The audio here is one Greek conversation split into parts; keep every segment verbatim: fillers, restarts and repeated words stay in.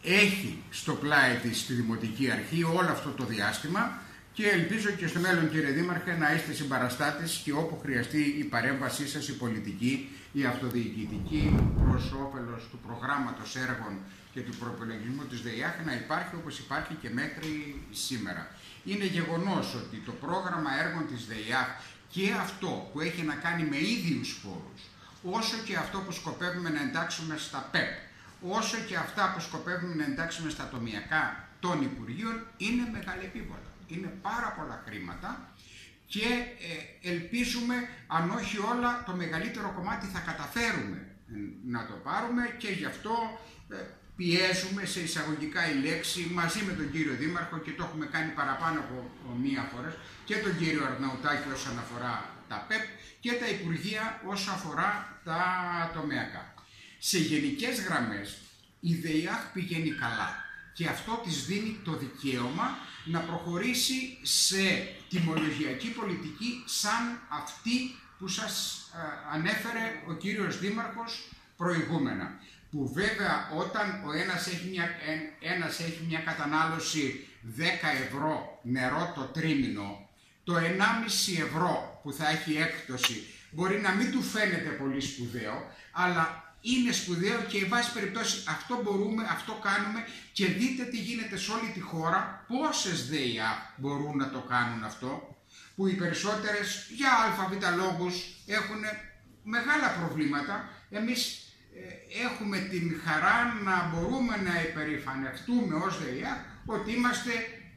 έχει στο πλάι της τη Δημοτική Αρχή όλο αυτό το διάστημα και ελπίζω και στο μέλλον, κύριε Δήμαρχε, να είστε συμπαραστάτες και όπου χρειαστεί η παρέμβασή σας, η πολιτική, η αυτοδιοικητική, προς όφελος του προγράμματος έργων και του προϋπολογισμού της ΔΕΙΑΧ να υπάρχει όπως υπάρχει και μέχρι σήμερα. Είναι γεγονός ότι το πρόγραμμα έργων της ΔΕΙΑΧ και αυτό που έχει να κάνει με ίδιους πόρους, όσο και αυτό που σκοπεύουμε να εντάξουμε στα ΠΕΠ, όσο και αυτά που σκοπεύουμε να εντάξουμε στα τομεακά των Υπουργείων, είναι μεγαλεπίβολα. Είναι πάρα πολλά χρήματα και ε, ελπίζουμε, αν όχι όλα, το μεγαλύτερο κομμάτι θα καταφέρουμε να το πάρουμε και γι' αυτό ε, πιέζουμε, σε εισαγωγικά η λέξη, μαζί με τον κύριο Δήμαρχο, και το έχουμε κάνει παραπάνω από μία φορά, και τον κύριο Αρναουτάκη όσον αφορά τα ΠΕΠ και τα Υπουργεία όσον αφορά τα τομεακά. Σε γενικές γραμμές η ΔΕΙΑΧ πηγαίνει καλά και αυτό της δίνει το δικαίωμα να προχωρήσει σε τιμολογιακή πολιτική σαν αυτή που σας ε, ανέφερε ο κύριος Δήμαρχος προηγούμενα. Που βέβαια όταν ο ένας έχει μια, ένας έχει μια κατανάλωση δέκα ευρώ νερό το τρίμηνο, το ενάμιση ευρώ που θα έχει έκπτωση μπορεί να μην του φαίνεται πολύ σπουδαίο, αλλά είναι σπουδαίο και εν πάση περιπτώσει αυτό μπορούμε, αυτό κάνουμε και δείτε τι γίνεται σε όλη τη χώρα, πόσες ΔΕΙΑ μπορούν να το κάνουν αυτό, που οι περισσότερες για ΑΒ λόγους έχουν μεγάλα προβλήματα. Εμείς έχουμε την χαρά να μπορούμε να υπερηφανευτούμε ως ΔΕΙΑ ότι είμαστε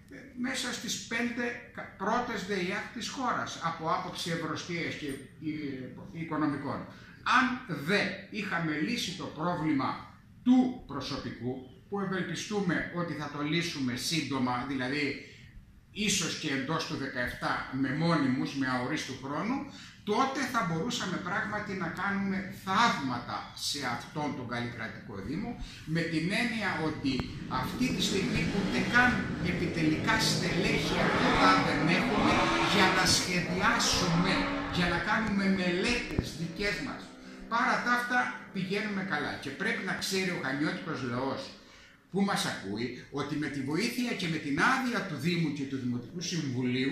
μέσα στις πέντε πρώτες ΔΕΙΑ της χώρας από άποψη ευρωστίας και οικονομικών. Αν δεν είχαμε λύσει το πρόβλημα του προσωπικού, που ευελπιστούμε ότι θα το λύσουμε σύντομα, δηλαδή ίσως και εντός του δεκαεπτά με μόνιμους, με αορίστου χρόνου, τότε θα μπορούσαμε πράγματι να κάνουμε θαύματα σε αυτόν τον καλλικρατικό Δήμο, με την έννοια ότι αυτή τη στιγμή ούτε καν επιτελικά στελέχη αρκετά δεν έχουμε για να σχεδιάσουμε, για να κάνουμε μελέτες δικές μας. Παρά τα αυτά πηγαίνουμε καλά και πρέπει να ξέρει ο χανιώτικος λαός που μας ακούει ότι με τη βοήθεια και με την άδεια του Δήμου και του Δημοτικού Συμβουλίου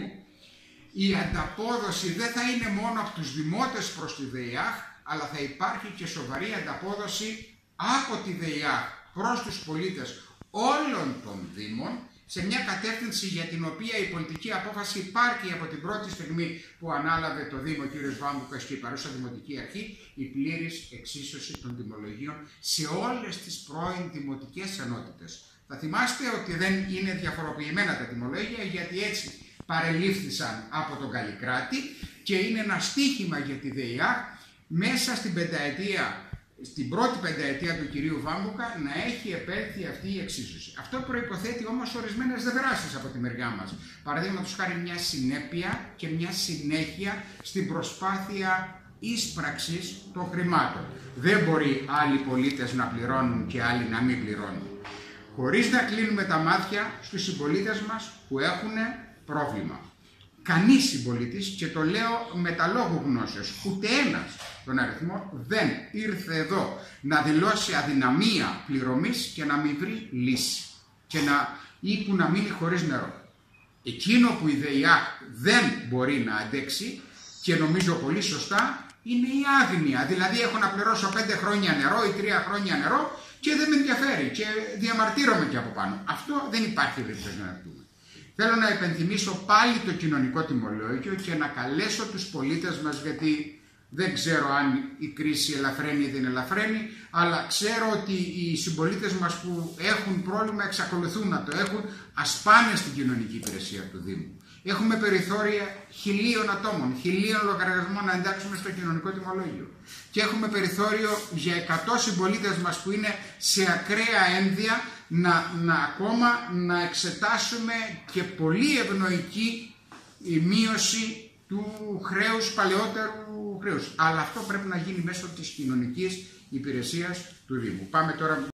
η ανταπόδοση δεν θα είναι μόνο από τους δημότες προς τη ΔΕΙΑΧ, αλλά θα υπάρχει και σοβαρή ανταπόδοση από τη ΔΕΙΑΧ προς τους πολίτες όλων των Δήμων, σε μια κατεύθυνση για την οποία η πολιτική απόφαση υπάρχει από την πρώτη στιγμή που ανάλαβε το Δήμο ο κ. Βάμβουκας και η παρούσα Δημοτική Αρχή, η πλήρης εξίσωση των τιμολογίων σε όλες τις πρώην δημοτικές ενότητες. Θα θυμάστε ότι δεν είναι διαφοροποιημένα τα τιμολόγια, γιατί έτσι παρελήφθησαν από τον Καλλικράτη και είναι ένα στίχημα για τη ΔΕΙΑΧ μέσα στην πενταετία, στην πρώτη πενταετία του κυρίου Βάμβουκα να έχει επέλθει αυτή η εξίσωση. Αυτό προϋποθέτει όμως ορισμένες δράσεις από τη μεριά μας. Παραδείγματος χάρη μια συνέπεια και μια συνέχεια στην προσπάθεια ίσπραξης των χρημάτων. Δεν μπορεί άλλοι πολίτες να πληρώνουν και άλλοι να μην πληρώνουν. Χωρίς να κλείνουμε τα μάτια στους συμπολίτες μας που έχουν πρόβλημα. Κανείς συμπολίτης, και το λέω με τα λόγου γνώσεως, ούτε ένας τον αριθμό δεν ήρθε εδώ να δηλώσει αδυναμία πληρωμής και να μην βρει λύση και να, ή που να μείνει χωρίς νερό. Εκείνο που η ΔΕΙΑΧ δεν μπορεί να αντέξει, και νομίζω πολύ σωστά, είναι η άγνοια. Δηλαδή έχω να πληρώσω πέντε χρόνια νερό ή τρία χρόνια νερό και δεν με ενδιαφέρει και διαμαρτύρομαι και από πάνω. Αυτό δεν υπάρχει περίπτωση να δούμε. Θέλω να υπενθυμίσω πάλι το κοινωνικό τιμολόγιο και να καλέσω τους πολίτες μας, γιατί δεν ξέρω αν η κρίση ελαφραίνει ή δεν ελαφραίνει, αλλά ξέρω ότι οι συμπολίτες μας που έχουν πρόβλημα εξακολουθούν να το έχουν, ας πάνε στην κοινωνική υπηρεσία του Δήμου. Έχουμε περιθώρια χιλίων ατόμων, χιλίων λογαριασμών να εντάξουμε στο κοινωνικό τιμολόγιο. Και έχουμε περιθώριο για εκατό συμπολίτες μας που είναι σε ακραία ένδια να, να ακόμα να εξετάσουμε και πολύ ευνοϊκή η μείωση του χρέους, παλαιότερου χρέους. Αλλά αυτό πρέπει να γίνει μέσω της κοινωνικής υπηρεσίας του Δήμου. Πάμε τώρα...